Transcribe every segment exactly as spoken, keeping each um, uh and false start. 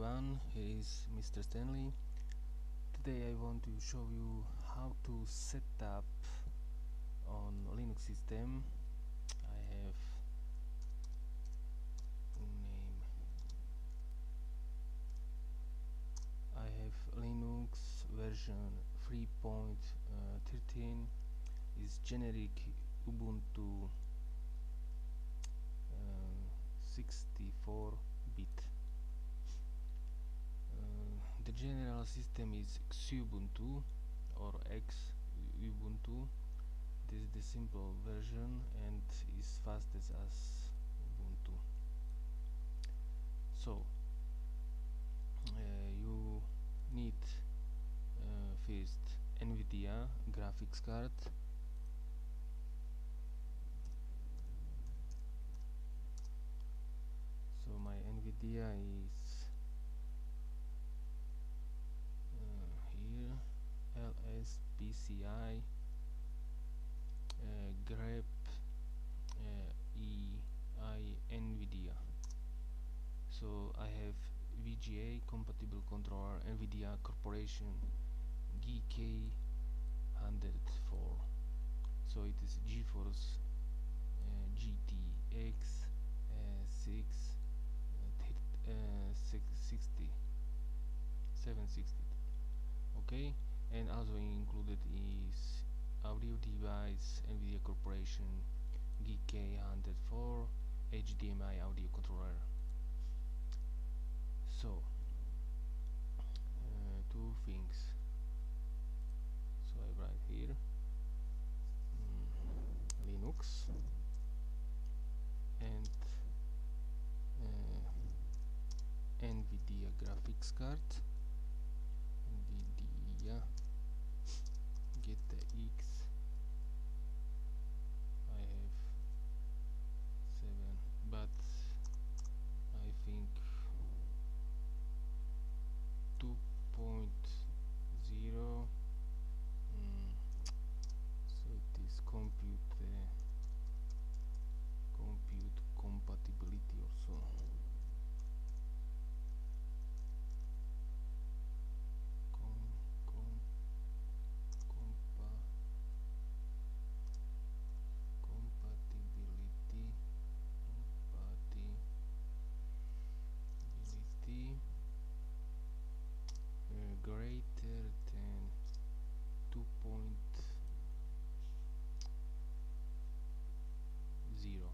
everyone, here is Mister Stanley. Today I want to show you how to set up on Linux system. I have name I have Linux version three point thirteen is generic Ubuntu sixty-four bit. Uh, the general system is Xubuntu or Xubuntu. This is the simple version and is fastest as Ubuntu. So uh, you need uh, first NVIDIA graphics card. So my NVIDIA is uh, here, L S P C I uh, grep uh, E I NVIDIA. So I have V G A compatible controller, NVIDIA Corporation G K one oh four. So it is GeForce uh, G T X uh, six uh, six sixty seven sixty. Okay, and also included is audio device NVIDIA Corporation G K one oh four H D M I audio controller. So uh, two things. So I write here mm, Linux and uh, NVIDIA graphics card, NVIDIA G T X. I have seven, but I think two point zero. Mm, so it is compute uh, compute compatibility or so. Greater than two point zero.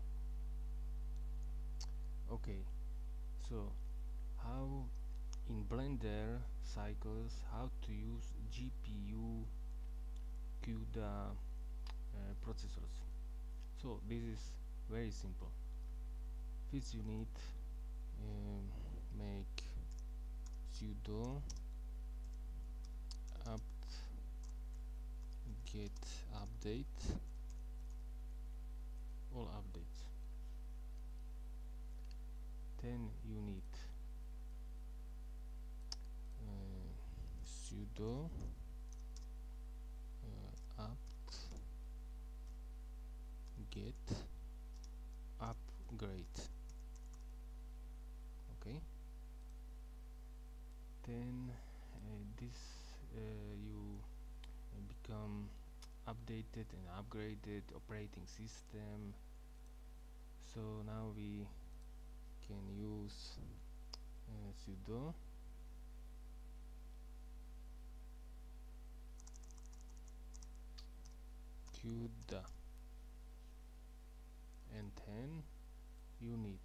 Okay, so how in Blender cycles how to use G P U CUDA uh, processors. So this is very simple. First you need um, make sudo apt get update all updates. Then you need uh, sudo uh, apt get upgrade. Okay, then uh, this uh, you uh, become updated and upgraded operating system. So now we can use uh, sudo CUDA, and then you need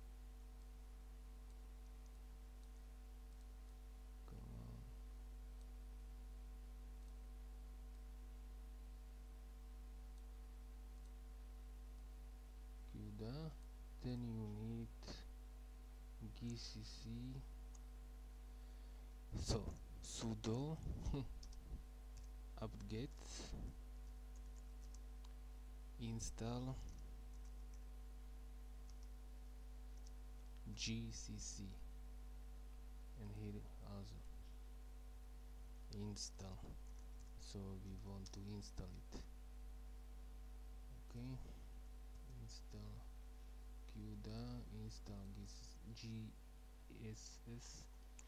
CUDA, then you need gcc. So sudo apt-get install gcc, and here also install. So we want to install it. Okay, install CUDA, install this G S S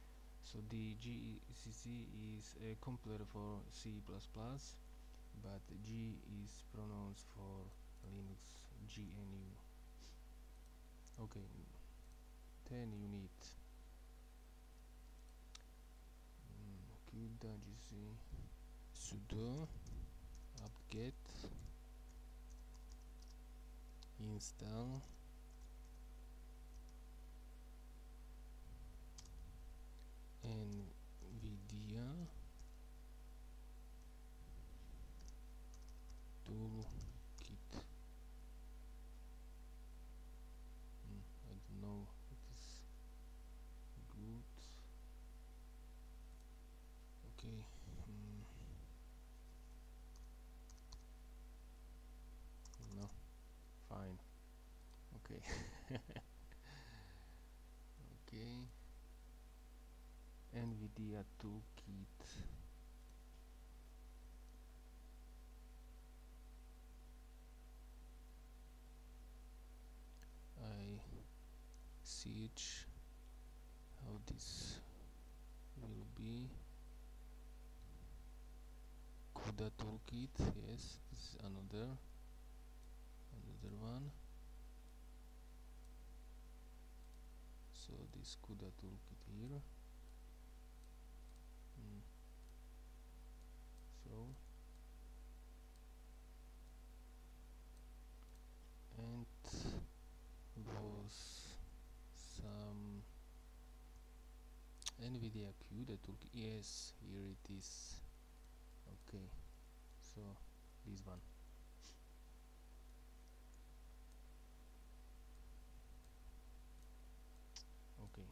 So the G C C is a compiler for C plus plus, but G is pronounced for Linux, G N U. Okay, then you need mm, CUDA gc sudo apt-get install NVIDIA toolkit. mm, I don't know it is good. Okay. mm, no, fine. Okay. Okay, NVIDIA toolkit. I search how this will be. CUDA toolkit, yes, this is another another one. So this CUDA toolkit here. mm. So and was some NVIDIA CUDA toolkit. Yes, here it is. Okay, so this one. Okay,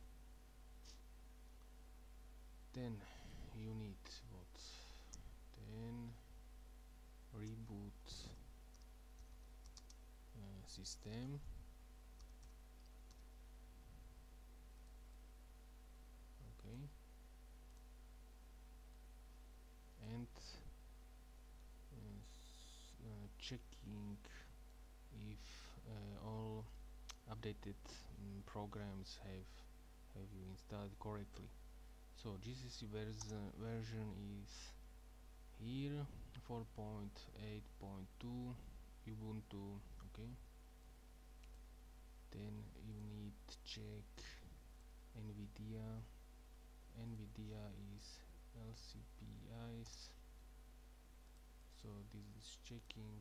then you need what? Then reboot uh, system. Okay, and uh, uh, checking if uh, all updated um, programs have have you installed correctly. So G C C version version is here, four point eight point two Ubuntu. Okay, then you need to check NVIDIA. NVIDIA is L C P Is. So this is checking.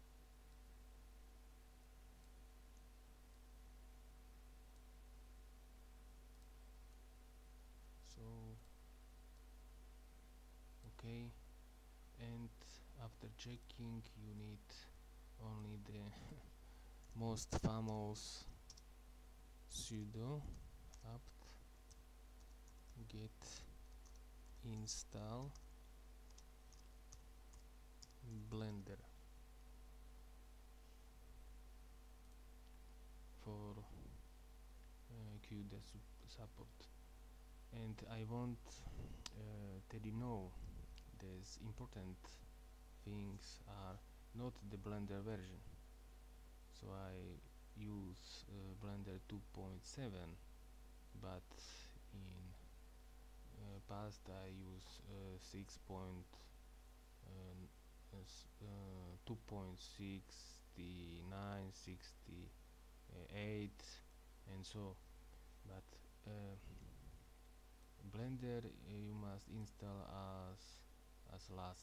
So okay, and after checking you need only the most famous sudo apt get install Blender for uh, CUDA support. And I want uh, that you know these important things are not the Blender version. So I use uh, Blender two point seven, but in uh, past I use uh, six point two point sixty-nine, sixty-eight, and so. But uh, Blender uh, you must install as as last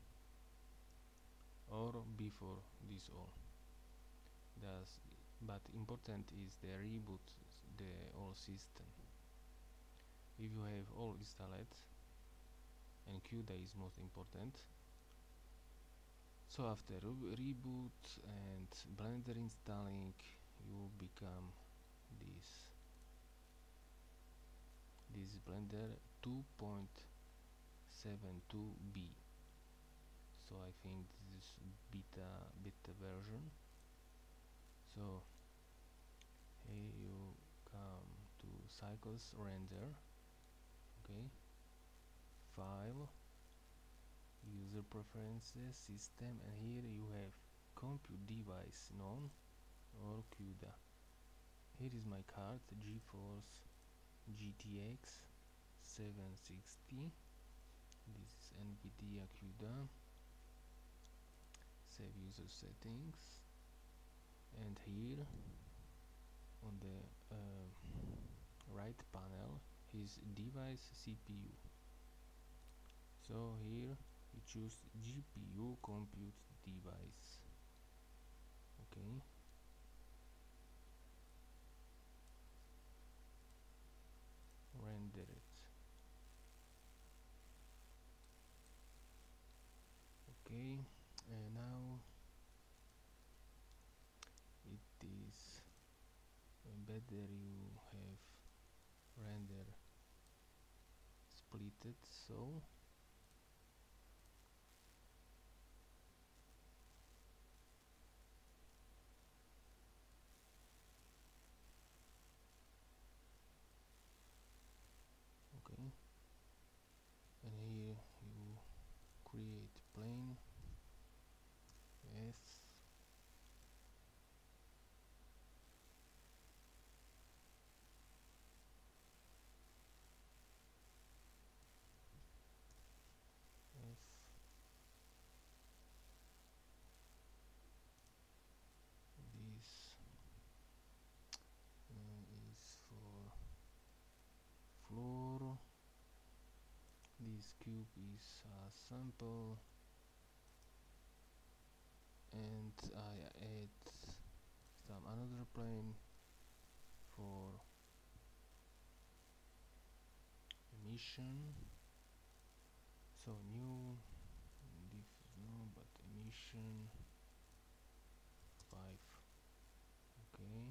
or before this all. That's, but important is the reboot the whole system. If you have all installed, and CUDA is most important. So after re reboot and Blender installing, you become this this Blender two point seven two B. So I think this is beta beta version. So here you come to cycles render. Okay, file, user preferences, system, and here you have compute device none or CUDA. Here is my card, GeForce G T X seven sixty. This is NVIDIA CUDA. Save user settings, and here on the uh, right panel is device C P U. So here we choose G P U compute device. Okay. Render it. Okay, and now it is better you have render splitted, so okay, and here you create plane. Yes. Yes. This uh, is for floor. This cube is a sample, and I add some another plane for emission. So new diff no, but emission five. Okay.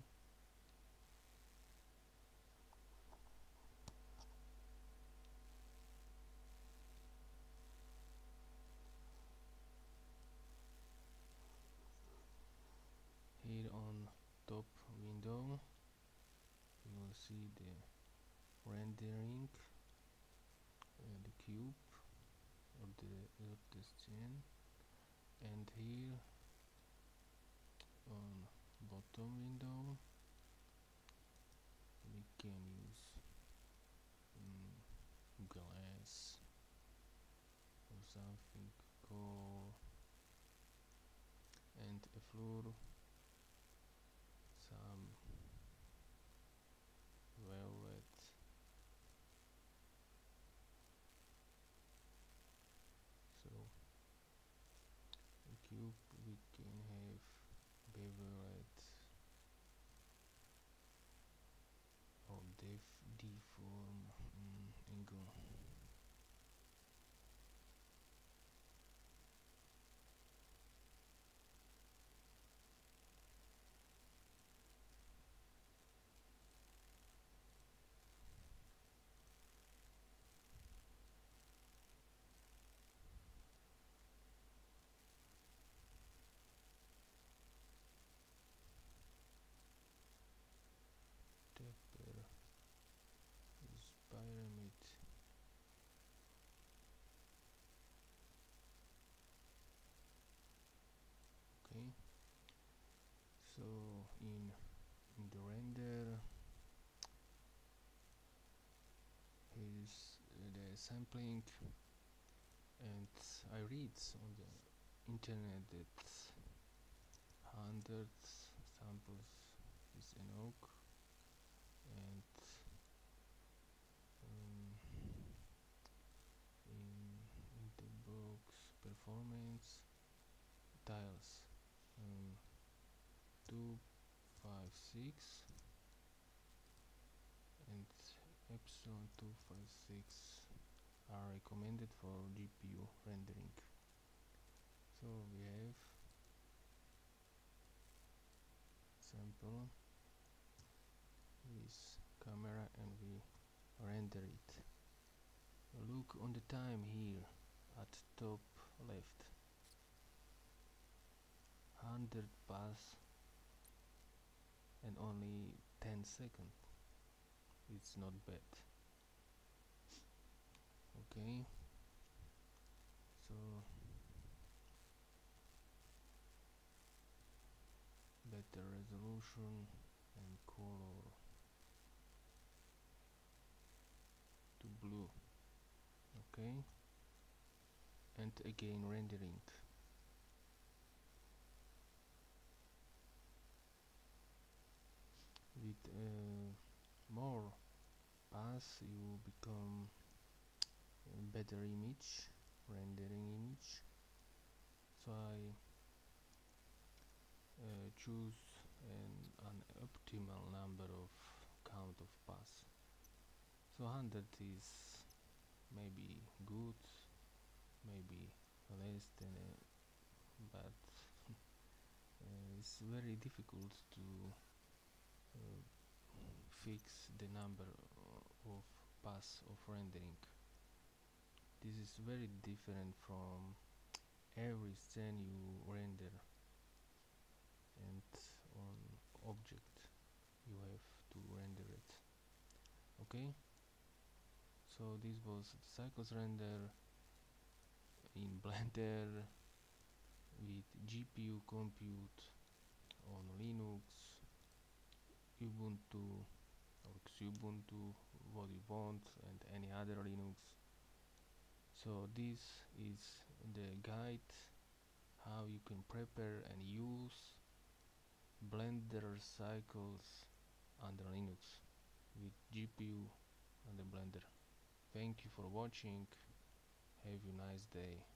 Here on top window you will see the rendering uh, the cube or the Leptoscene, and here on bottom window we can use um, glass or something cool, and a floor some velvet. So a cube we can have beveled or def deform um, angle. Taper is pyramid. Okay, so in in the render is uh, the sampling, and I read on the internet that hundred samples is enough, and um, in in the box performance tiles um, two five six and Epson two five six are recommended for G P U rendering. So we have sample this camera and we render it. Look on the time here at top left, one hundred pass and only ten seconds. It's not bad. Okay, so better resolution and color to blue. Okay, and again rendering. With uh, more pass you become a better image, rendering image. So I uh, choose an, an optimal number of count of pass. So one hundred is maybe good, maybe less than a, but uh, it's very difficult to uh, fix the number of pass of rendering. This is very different from every scene you render, and on object you have to render it. Okay, so this was the cycles render in Blender with G P U compute on Linux, Ubuntu or Xubuntu, what you want, and any other Linux. So this is the guide how you can prepare and use Blender cycles under Linux with G P U and the Blender. Thank you for watching. Have a nice day.